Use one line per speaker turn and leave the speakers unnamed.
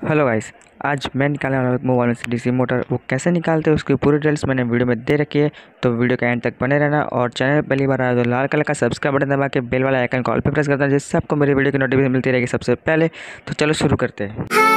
Hello guys. आज मैं निकालने वाला हूँ मोबाइल से डीसी मोटर। वो कैसे निकालते हैं उसकी पूरी डिटेल्स मैंने वीडियो में दे रखी है, तो वीडियो के एंड तक बने रहना। और चैनल पहली बार आया तो लाल कलर का सब्सक्राइब बटन दबा के बेल वाला आइकन कॉल पे प्रेस करना, जिससे आपको मेरी वीडियो की नोटिफिकेशन मिलती रहेगी सबसे पहले। तो चलो शुरू करते हैं।